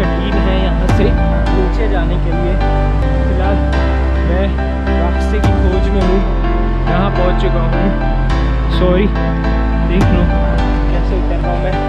कठिन है यहाँ से नीचे जाने के लिए। फिलहाल मैं रास्ते की खोज में हूँ, यहाँ पहुँच चुका हूँ। सॉरी, देख लो कैसे उतर रहा हूँ मैं।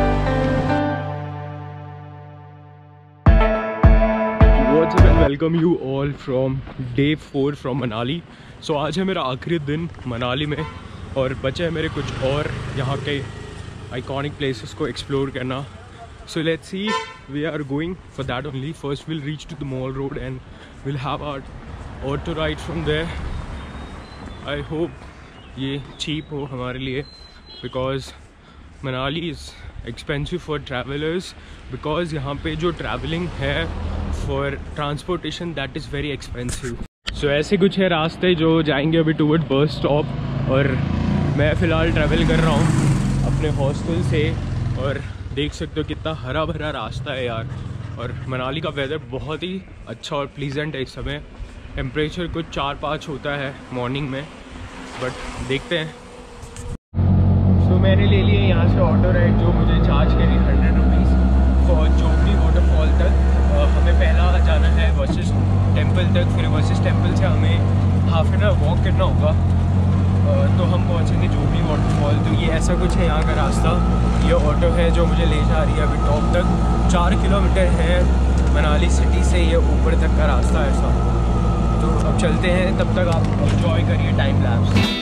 Welcome you all from day 4 from Manali. So आज है मेरा आखिरी दिन मनाली में और बचे हैं मेरे कुछ और यहाँ के आइकॉनिक प्लेसेस को एक्सप्लोर करना। So let's see, we are going for that only. First will reach to the mall road and will have our auto ride from there. I hope ये चीप हो हमारे लिए, because Manali is expensive for travellers, because यहाँ पे जो travelling है for transportation that is very expensive. So ऐसे कुछ है रास्ते जो जाएंगे अभी टूवर्ड बस स्टॉप, और मैं फ़िलहाल ट्रैवल कर रहा हूँ अपने हॉस्टल से। और देख सकते हो कितना हरा भरा रास्ता है यार। और मनाली का वेदर बहुत ही अच्छा और प्लीजेंट है इस समय। टेम्परेचर कुछ 4-5 होता है मॉर्निंग में, बट देखते हैं। सो मैंने ले लिए यहाँ से ऑटो राइड जो मुझे चार्ज करी 100 रुपीज़ फॉर जोगनी वाटरफॉल तक। हमें पहला जाना है वशिष्ठ टेम्पल तक, फिर वशिष्ठ टेम्पल से हमें हाफ एन आवर वॉक करना होगा, तो हम पहुँचेंगे जोगनी वाटरफॉल। तो ये ऐसा कुछ है यहाँ का रास्ता। ये ऑटो है जो मुझे ले जा रही है अभी टॉप तक। 4 किलोमीटर है मनाली सिटी से ये ऊपर तक का रास्ता ऐसा। तो अब चलते हैं, तब तक आप एंजॉय करिए टाइम लैप्स।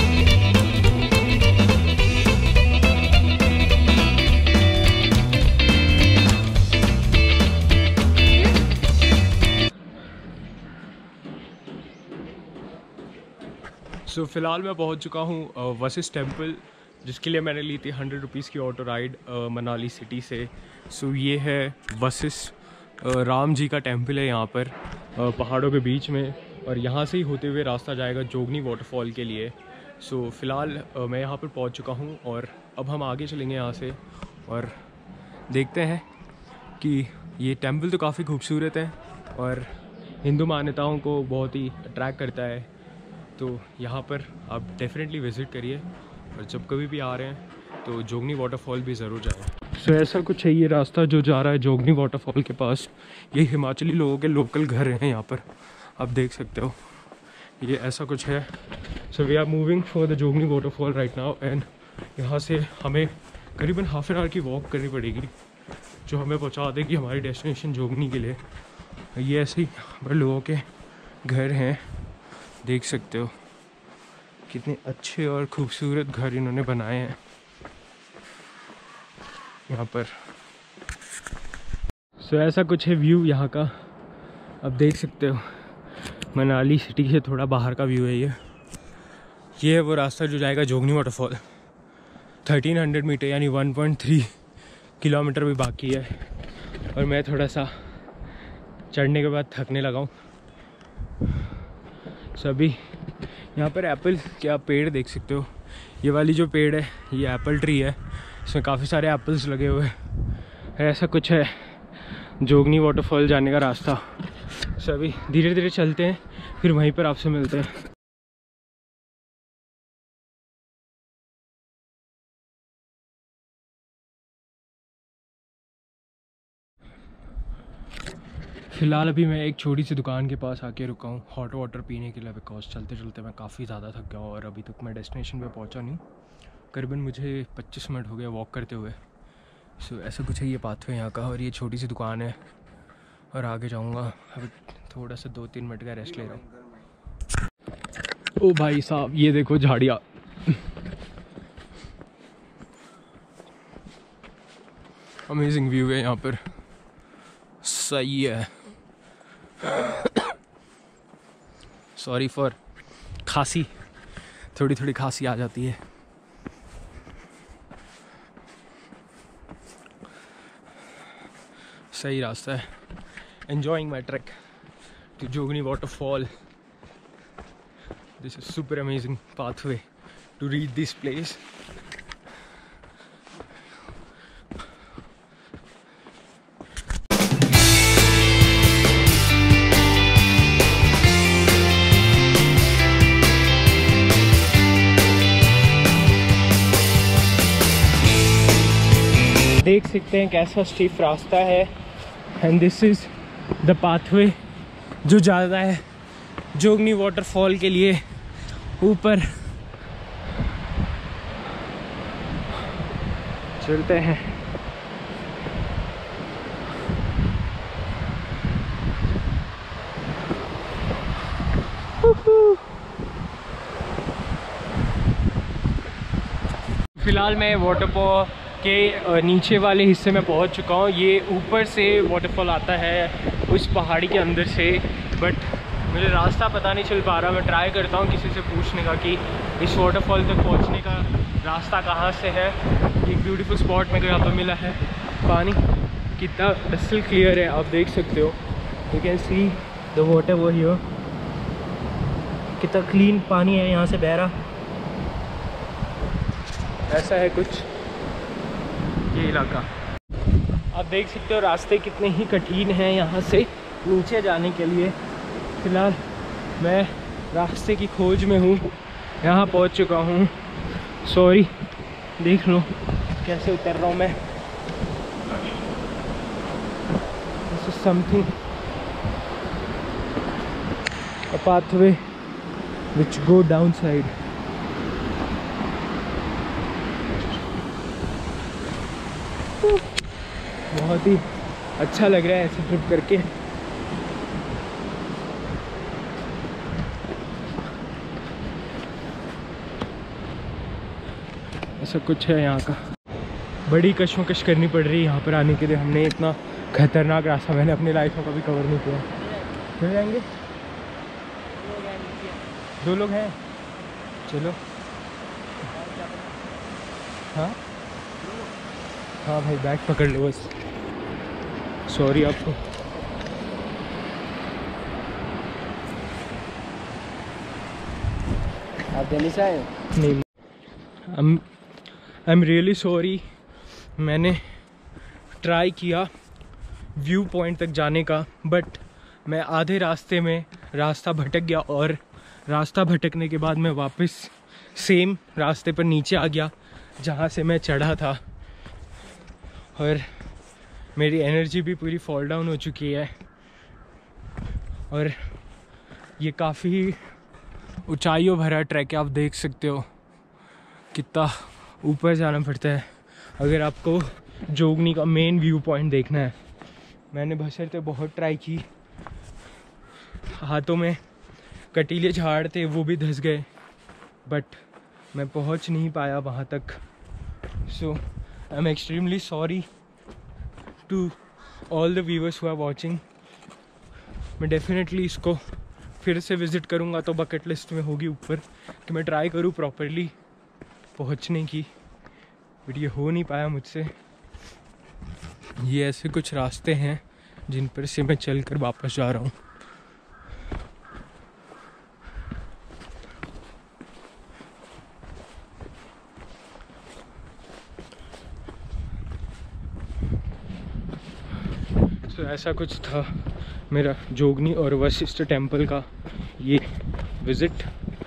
सो फ़िलहाल मैं पहुंच चुका हूं वशिष्ठ टेम्पल, जिसके लिए मैंने ली थी 100 रुपीज़ की ऑटो राइड मनाली सिटी से। सो ये है वशिष्ठ राम जी का टेम्पल है यहाँ पर पहाड़ों के बीच में, और यहाँ से ही होते हुए रास्ता जाएगा जोगनी वाटरफॉल के लिए। सो फ़िलहाल मैं यहाँ पर पहुँच चुका हूँ और अब हम आगे चलेंगे यहाँ से और देखते हैं कि ये टेम्पल तो काफ़ी खूबसूरत है और हिंदू मान्यताओं को बहुत ही अट्रैक्ट करता है। तो यहाँ पर आप डेफिनेटली विज़िट करिए, और जब कभी भी आ रहे हैं तो जोगनी वाटरफॉल भी ज़रूर जाएं। सो ऐसा कुछ है ये रास्ता जो जा रहा है जोगनी वाटरफॉल के पास। ये हिमाचली लोगों के लोकल घर हैं यहाँ पर, आप देख सकते हो। ये ऐसा कुछ है। So we are moving for the Jogini waterfall right now, and यहाँ से हमें करीबन हाफ एन आवर की वॉक करनी पड़ेगी जो हमें पहुँचा देगी हमारी डेस्टिनेशन जोगनी के लिए। ये ऐसे ही बड़े लोगों के घर हैं, देख सकते हो कितने अच्छे और खूबसूरत घर इन्होंने बनाए हैं यहाँ पर। सो ऐसा कुछ है व्यू यहाँ का, अब देख सकते हो। मनाली सिटी से थोड़ा बाहर का व्यू है ये है वो रास्ता जो जाएगा जोगनी वाटरफॉल। 1300 मीटर यानी 1.3 किलोमीटर भी बाकी है, और मैं थोड़ा सा चढ़ने के बाद थकने लगा हूँ। सभी यहाँ पर एप्पल के आप पेड़ देख सकते हो। ये वाली जो पेड़ है ये एप्पल ट्री है, इसमें काफ़ी सारे एप्पल्स लगे हुए हैं। ऐसा कुछ है जोगनी वाटरफॉल जाने का रास्ता। सभी धीरे धीरे चलते हैं, फिर वहीं पर आपसे मिलते हैं। फ़िलहाल अभी मैं एक छोटी सी दुकान के पास आके रुका हूँ हॉट वाटर पीने के लिए, बिकॉज चलते चलते मैं काफ़ी ज़्यादा थक गया हूँ और अभी तक मैं डेस्टिनेशन पे पहुँचा नहीं। करीबन मुझे 25 मिनट हो गए वॉक करते हुए। सो ऐसा कुछ है ये पाथवे यहाँ का, और ये छोटी सी दुकान है और आगे जाऊँगा। अभी थोड़ा सा 2-3 मिनट का रेस्ट ले रहा हूँ। ओ भाई साहब, ये देखो झाड़ियाँ। अमेजिंग व्यू है यहाँ पर, सही है। सॉरी फॉर खांसी, थोड़ी थोड़ी खांसी आ जाती है। सही रास्ता है। Enjoying my track to Jogini waterfall. This is super amazing pathway to reach this place. देख सकते हैं कैसा स्टीफ रास्ता है, and this is the pathway जो ज़्यादा है जोगनी वाटरफॉल के लिए ऊपर। चलते हैं। फिलहाल मैं वाटरफॉल के नीचे वाले हिस्से में पहुंच चुका हूं। ये ऊपर से वाटरफॉल आता है उस पहाड़ी के अंदर से, बट मुझे रास्ता पता नहीं चल पा रहा। मैं ट्राई करता हूं किसी से पूछने का कि इस वाटरफॉल तक पहुंचने का रास्ता कहां से है। एक ब्यूटीफुल स्पॉट मेरे को यहाँ पर मिला है। पानी कितना क्रिस्टल क्लियर है, आप देख सकते हो। You can see the water वो हियर। कितना क्लीन पानी है यहाँ से बह रहा। ऐसा है कुछ ये इलाका। आप देख सकते हो रास्ते कितने ही कठिन हैं यहाँ से नीचे जाने के लिए। फ़िलहाल मैं रास्ते की खोज में हूँ, यहाँ पहुँच चुका हूँ। सॉरी, देख लो कैसे उतर रहा हूँ मैं। This is something a pathway which go down side. बहुत ही अच्छा लग रहा है ऐसे ट्रिप करके। ऐसा कुछ है यहाँ का। बड़ी कशमकश करनी पड़ रही है यहाँ पर आने के लिए। हमने इतना खतरनाक रास्ता मैंने अपनी लाइफ में कभी कवर नहीं किया। मिल जाएंगे? 2 लोग हैं, चलो। हाँ हाँ भाई, बैग पकड़ लो बस। सॉरी आपको। आप दिल्ली से आए? नहीं, आई एम रियली सॉरी। मैंने ट्राई किया व्यू पॉइंट तक जाने का, बट मैं आधे रास्ते में रास्ता भटक गया और रास्ता भटकने के बाद मैं वापस सेम रास्ते पर नीचे आ गया जहाँ से मैं चढ़ा था। और मेरी एनर्जी भी पूरी फॉल डाउन हो चुकी है। और ये काफ़ी ऊंचाइयों भरा ट्रैक है। आप देख सकते हो कितना ऊपर जाना पड़ता है अगर आपको जोगनी का मेन व्यू पॉइंट देखना है। मैंने बशर्ते बहुत ट्राई की, हाथों में कटीले झाड़ थे वो भी धंस गए, बट मैं पहुंच नहीं पाया वहाँ तक। So I am extremely sorry to all the viewers who are watching. मैं डेफिनेटली इसको फिर से विज़िट करूँगा तो बकेट लिस्ट में होगी ऊपर कि मैं ट्राई करूँ प्रॉपरली पहुँचने की, बट ये हो नहीं पाया मुझसे। ये ऐसे कुछ रास्ते हैं जिन पर से मैं चल कर वापस जा रहा हूँ। तो ऐसा कुछ था मेरा जोगनी और वशिष्ठ टेम्पल का ये विज़िट।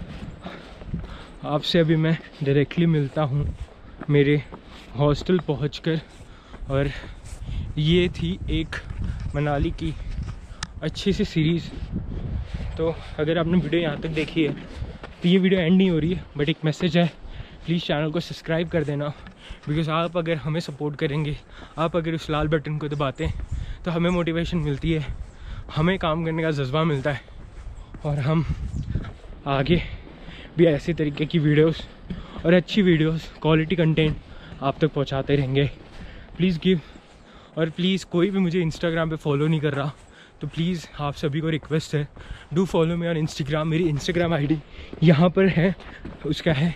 आपसे अभी मैं डायरेक्टली मिलता हूँ मेरे हॉस्टल पहुँचकर। और ये थी एक मनाली की अच्छी सी सीरीज़। तो अगर आपने वीडियो यहाँ तक देखी है तो ये वीडियो एंड नहीं हो रही है, बट एक मैसेज है, प्लीज़ चैनल को सब्सक्राइब कर देना। बिकॉज़ आप अगर हमें सपोर्ट करेंगे, आप अगर उस लाल बटन को दबाते हैं तो हमें मोटिवेशन मिलती है, हमें काम करने का जज्बा मिलता है और हम आगे भी ऐसे तरीके की वीडियोस और अच्छी वीडियोस, क्वालिटी कंटेंट आप तक पहुंचाते रहेंगे। Please give. और प्लीज़ कोई भी मुझे इंस्टाग्राम पे फॉलो नहीं कर रहा तो प्लीज़ आप सभी को रिक्वेस्ट है, do follow me on Instagram. मेरी इंस्टाग्राम आईडी यहाँ पर है, उसका है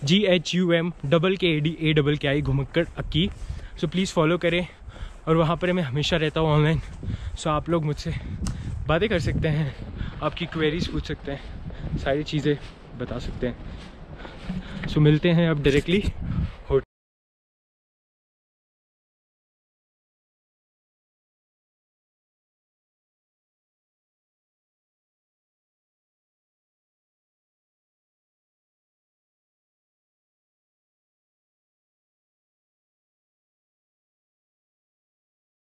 GHUMKKADAKI Ghumakkad Akki. So please follow करें। और वहाँ पर मैं हमेशा रहता हूँ ऑनलाइन। सो आप लोग मुझसे बातें कर सकते हैं, आपकी क्वेरीज पूछ सकते हैं, सारी चीज़ें बता सकते हैं। सो मिलते हैं अब डायरेक्टली